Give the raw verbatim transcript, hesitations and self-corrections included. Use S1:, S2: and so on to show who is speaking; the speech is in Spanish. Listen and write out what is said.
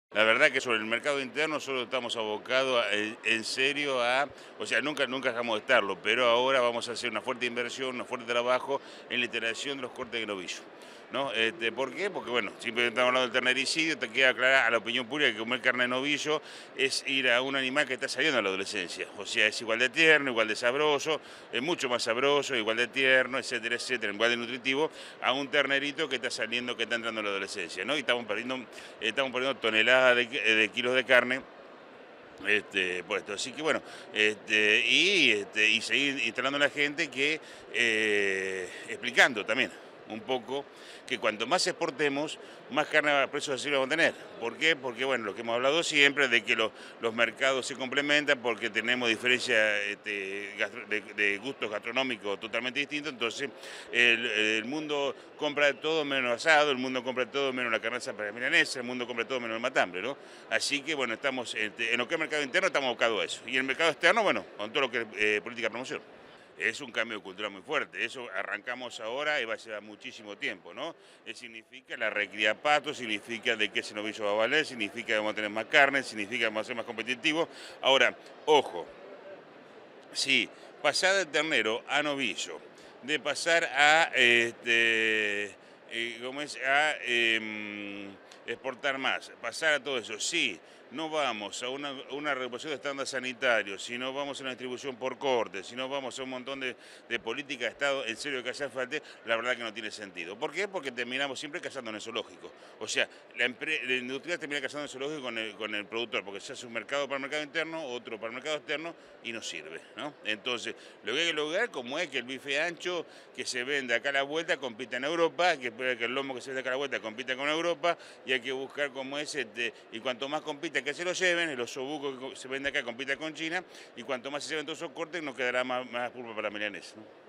S1: La verdad que sobre el mercado interno solo estamos abocados a- en, en serio a, o sea, nunca, nunca dejamos de estarlo, pero ahora vamos a hacer una fuerte inversión, un fuerte trabajo en la iteración de los cortes de novillo. ¿No? Este, ¿por qué? Porque, bueno, siempre estamos hablando del ternericidio, te queda clara a la opinión pública que comer carne de novillo es ir a un animal que está saliendo a la adolescencia. O sea, es igual de tierno, igual de sabroso, es mucho más sabroso, igual de tierno, etcétera, etcétera, igual de nutritivo, a un ternerito que está saliendo, que está entrando a la adolescencia, ¿no? Y estamos perdiendo, estamos perdiendo toneladas de, de kilos de carne este, puesto. Así que bueno, este, y, este, y seguir instalando a la gente que, eh, explicando también un poco que cuanto más exportemos, más carne a precios así vamos a tener. ¿Por qué? Porque bueno, lo que hemos hablado siempre de que lo- los mercados se complementan porque tenemos diferencias este, gastro- de, de gustos gastronómicos totalmente distintos, entonces el, el mundo compra de todo menos asado, el mundo compra de todo menos la carnaza para milanesa, el mundo compra de todo menos el matambre, ¿no? Así que bueno, estamos este, en lo que es mercado interno estamos abocados a eso. Y en el mercado externo, bueno, con todo lo que es eh, política de promoción. Es un cambio cultural muy fuerte. Eso arrancamos ahora y va a llevar muchísimo tiempo, ¿no? Eh, significa la recría de patos, significa de que ese novillo va a valer, significa que vamos a tener más carne, significa que vamos a ser más competitivos. Ahora, ojo, sí, pasar de ternero a novillo, de pasar a, este, eh, ¿cómo es? A em, exportar más, pasar a todo eso, sí, no vamos a una, una regulación de estándares sanitarios, si no vamos a una distribución por corte, si no vamos a un montón de, de políticas de Estado, en serio que hace falta, la verdad que no tiene sentido. ¿Por qué? Porque terminamos siempre cazando en el zoológico. O sea, la, empre- la industria termina cazando en el zoológico con el, con el productor, porque se hace un mercado para el mercado interno, otro para el mercado externo, y no sirve, ¿no? Entonces, lo que hay que lograr, como es que el bife ancho que se vende acá a la vuelta compita en Europa, que espera que el lomo que se vende acá a la vuelta compita con Europa, y hay que buscar como es, este, y cuanto más compita que se lo lleven, el osobuco que se vende acá compita con China, y cuanto más se lleven todos esos cortes, nos quedará más, más pulpa para la milanesa, ¿no?